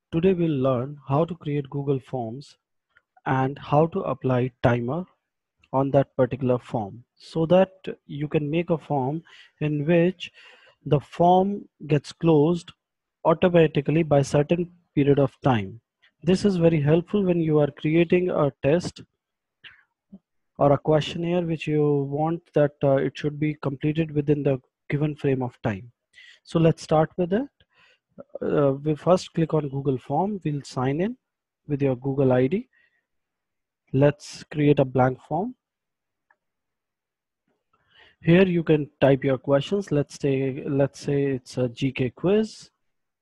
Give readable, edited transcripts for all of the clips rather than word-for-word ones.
Today we'll learn how to create Google Forms and how to apply timer on that particular form so that you can make a form in which the form gets closed automatically by certain period of time. This is very helpful when you are creating a test or a questionnaire which you want that it should be completed within the given frame of time. So let's start with it. We first click on Google Form. We'll sign in with your Google ID. Let's create a blank form. Here you can type your questions. Let's say it's a GK quiz.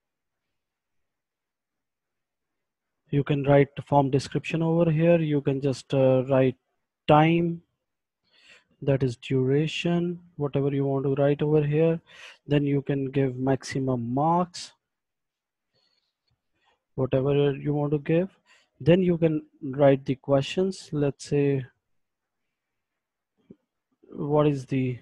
You can write the form description over here. You can just write time, that is duration, whatever you want to write over here. Then you can give maximum marks, whatever you want to give. Then you can write the questions. Let's say, what is the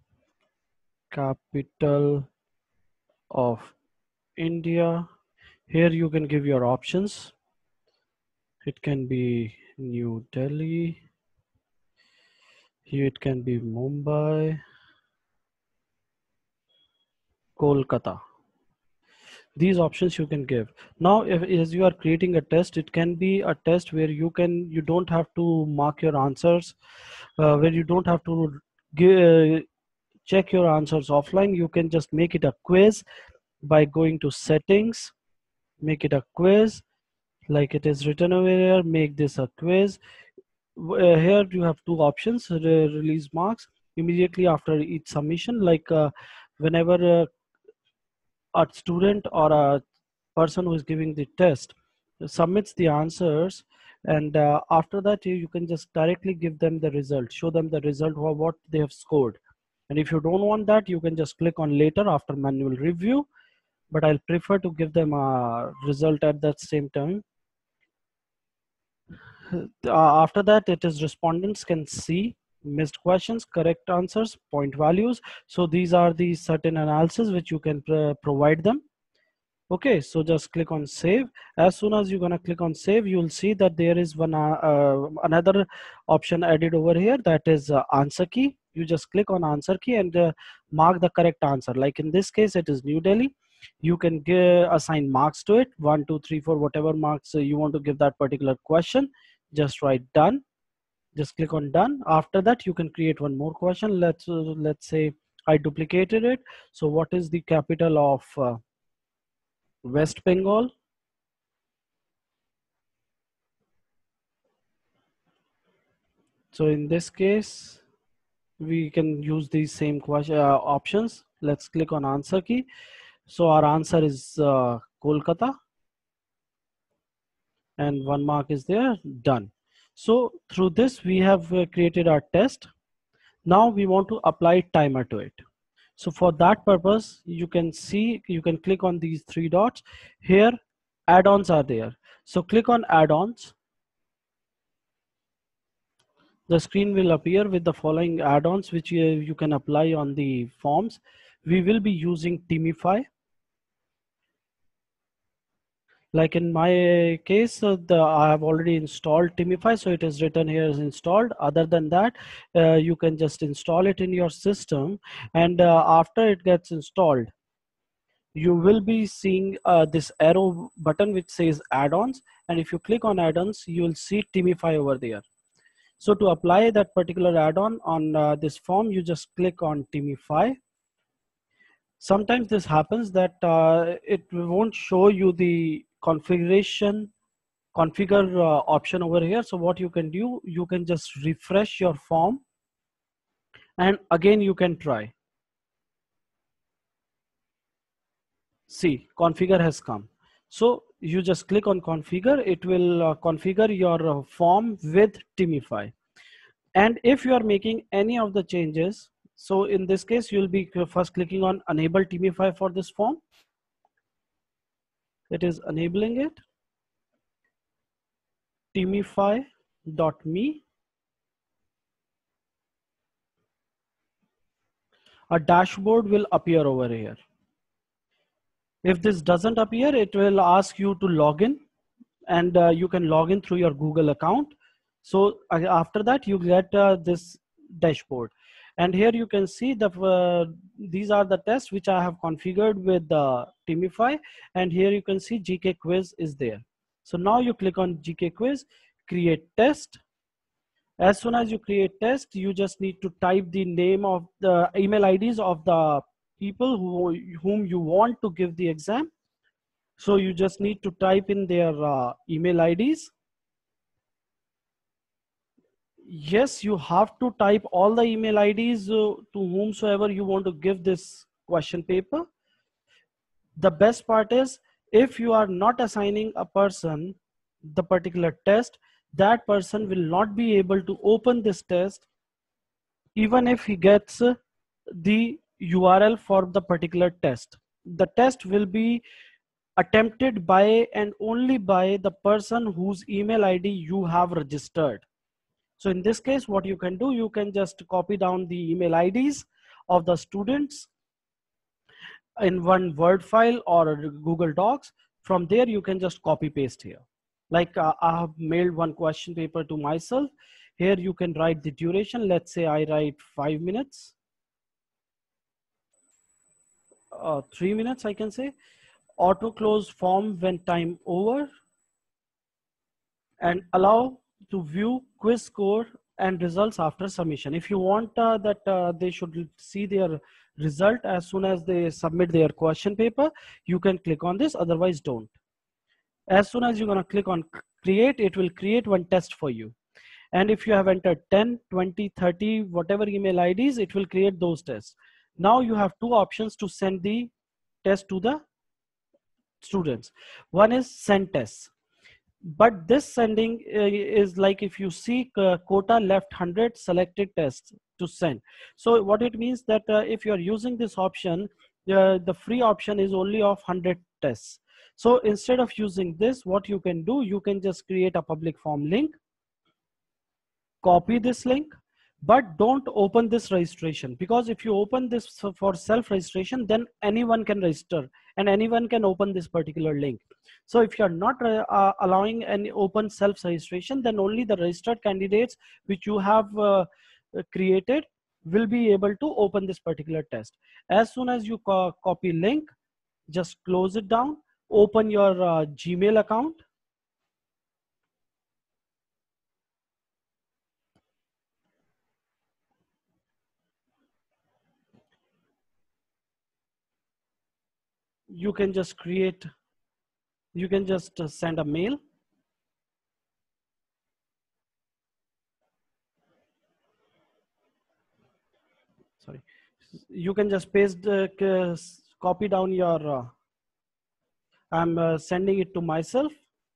capital of India? Here you can give your options. It can be New Delhi. Here it can be Mumbai, Kolkata. These options you can give. Now if as you are creating a test, it can be a test where you don't have to mark your answers, where you don't have to check your answers offline. You can just make it a quiz by going to settings, make it a quiz like it is written over here. Make this a quiz. Here you have two options: release marks immediately after each submission, like whenever a student or a person who is giving the test submits the answers, and after that you can just directly give them the result, show them the result or what they have scored. And if you don't want that, you can just click on later after manual review, but I'll prefer to give them a result at that same time. After that, it is respondents can see missed questions, correct answers, point values. So these are the certain analysis which you can provide them. Okay, so just click on save. As soon as you're gonna click on save, you'll see that there is another option added over here, that is answer key. You just click on answer key and mark the correct answer. Like in this case, it is New Delhi. You can assign marks to it, 1, 2, 3, 4, whatever marks you want to give that particular question. Just write done. Just click on done. After that, you can create one more question. Let's say I duplicated it. So what is the capital of West Bengal? So in this case, we can use these same options. Let's click on answer key. So our answer is Kolkata, and one mark is there. Done. So through this, we have created our test. Now we want to apply timer to it. So for that purpose, you can click on these three dots. Here, add-ons are there. So click on add-ons. The screen will appear with the following add-ons which you can apply on the forms. We will be using Timify. Like in my case, I have already installed Timify, so it is written here as installed. Other than that, you can just install it in your system, and after it gets installed, you will be seeing this arrow button which says add-ons, and if you click on add-ons, you will see Timify over there. So to apply that particular add-on on this form, you just click on Timify. Sometimes this happens that it won't show you the configure option over here. So what you can do, you can just refresh your form and again you can try. See, configure has come. So you just click on configure. It will configure your form with Timify. And if you are making any of the changes, so in this case, you'll be first clicking on enable Timify for this form. It is enabling it. Timify.me. A dashboard will appear over here. If this doesn't appear, it will ask you to log in, and you can log in through your Google account. So after that, you get this dashboard. And here you can see these are the tests which I have configured with Teamify. And here you can see GK quiz is there. So now you click on GK quiz, create test. As soon as you create test, you just need to type the name of the email IDs of the people whom you want to give the exam. So you just need to type in their email IDs. Yes, you have to type all the email IDs to whomsoever you want to give this question paper. The best part is, if you are not assigning a person the particular test, that person will not be able to open this test even if he gets the URL for the particular test. The test will be attempted by and only by the person whose email ID you have registered. So in this case, what you can do, you can just copy down the email IDs of the students in one Word file or Google Docs. From there, you can just copy paste here. Like I have mailed one question paper to myself. Here you can write the duration. Let's say I write 5 minutes. 3 minutes, I can say. Auto close form when time over, and allow to view quiz score and results after submission. If you want that they should see their result as soon as they submit their question paper, you can click on this, otherwise don't. As soon as you're going to click on create, it will create one test for you. And if you have entered 10, 20, 30, whatever email IDs, it will create those tests. Now you have two options to send the test to the students. One is send tests. But this sending is like, if you see quota left 100 selected tests to send. So what it means that if you're using this option, the free option is only of 100 tests. So instead of using this, what you can do, you can just create a public form link, copy this link, but don't open this registration, because if you open this for self-registration, then anyone can register and anyone can open this particular link. So if you're not allowing any open self-registration, then only the registered candidates which you have created will be able to open this particular test. As soon as you copy link, just close it down, open your Gmail account. You can just create, you can just send a mail. Sorry, you can just paste copy down your I'm sending it to myself.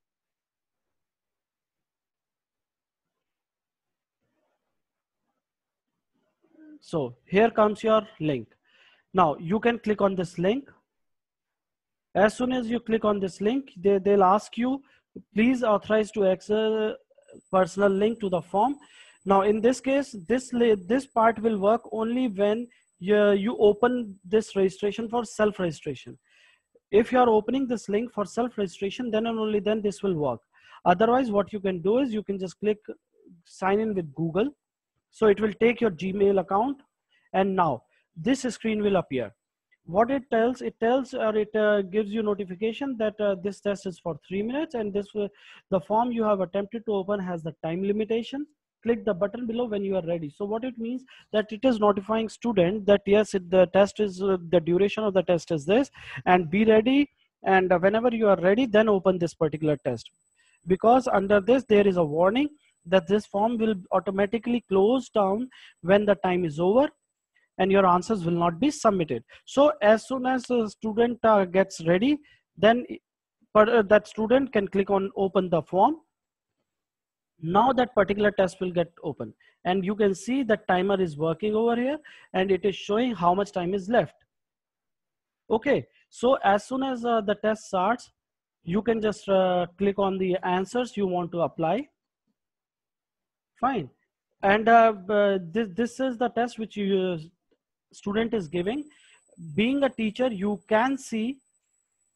So here comes your link. Now you can click on this link. As soon as you click on this link, they'll ask you, please authorize to access personal link to the form. Now in this case, this part will work only when you open this registration for self-registration. If you are opening this link for self-registration, then and only then this will work. Otherwise, what you can do is you can just click sign in with Google. So it will take your Gmail account, and now this screen will appear. What it tells, or it gives you notification that this test is for 3 minutes, and the form you have attempted to open has the time limitation. Click the button below when you are ready. So what it means, that it is notifying student that yes, the test is the duration of the test is this, and be ready, and whenever you are ready, then open this particular test. Because under this there is a warning that this form will automatically close down when the time is over and your answers will not be submitted. So as soon as the student gets ready, then that student can click on open the form. Now that particular test will get open, and you can see the timer is working over here, and it is showing how much time is left. Okay, so as soon as the test starts, you can just click on the answers you want to apply. Fine. And this is the test which you student is giving. Being a teacher, you can see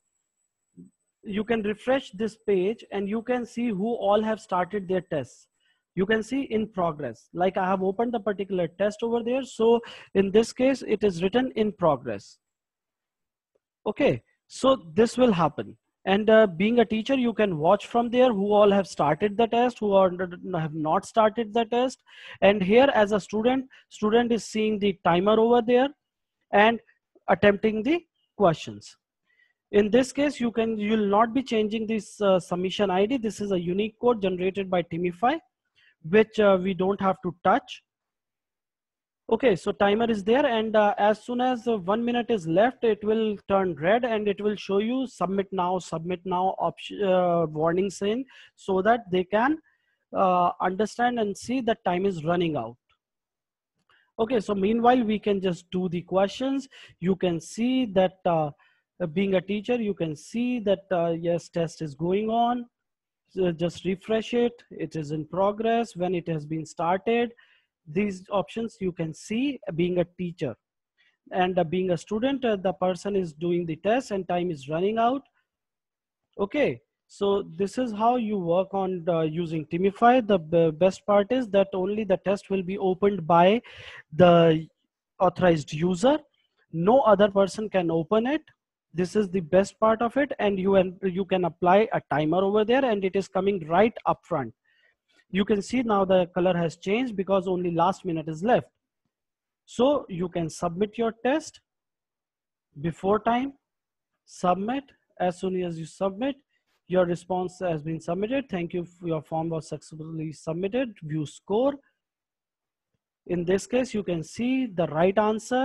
you can refresh this page and you can see who all have started their tests. You can see in progress, like I have opened the particular test over there. So in this case, it is written in progress. Okay, so this will happen. And being a teacher, you can watch from there who all have started the test, who have not started the test. And here as a student is seeing the timer over there and attempting the questions. In this case, you'll not be changing this submission ID. This is a unique code generated by Timify, which we don't have to touch. Okay, so timer is there, and as soon as 1 minute is left, it will turn red and it will show you submit now option, warning sign, so that they can understand and see that time is running out. Okay, so meanwhile, we can just do the questions. You can see that being a teacher, you can see that yes, test is going on. So just refresh it. It is in progress. When it has been started, these options you can see being a teacher. And being a student, the person is doing the test and time is running out. Okay, so this is how you work on using Timify. The best part is that only the test will be opened by the authorized user. No other person can open it. This is the best part of it, and you can apply a timer over there, and it is coming right up front. You can see now the color has changed because only last minute is left. So you can submit your test before time, submit. As soon as you submit, your response has been submitted. Thank you, your form was successfully submitted. View score. In this case, you can see the right answer.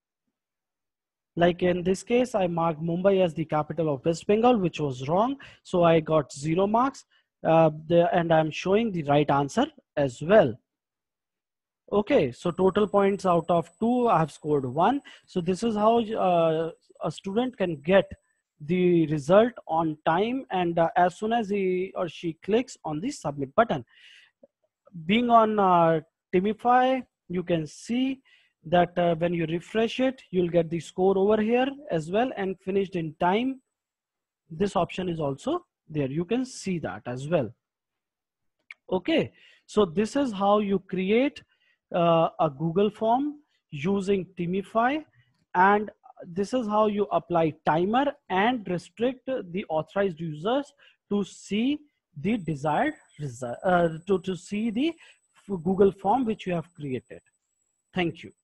Like in this case, I marked Mumbai as the capital of West Bengal, which was wrong. So I got 0 marks and I'm showing the right answer as well. Okay, so total points out of 2, I have scored 1. So this is how a student can get the result on time, and as soon as he or she clicks on the submit button. Being on Timify, you can see that when you refresh it, you'll get the score over here as well, and finished in time. This option is also there. You can see that as well. Okay, so this is how you create a Google form using Timify, and this is how you apply timer and restrict the authorized users to see the desired result, to see the Google form which you have created. Thank you.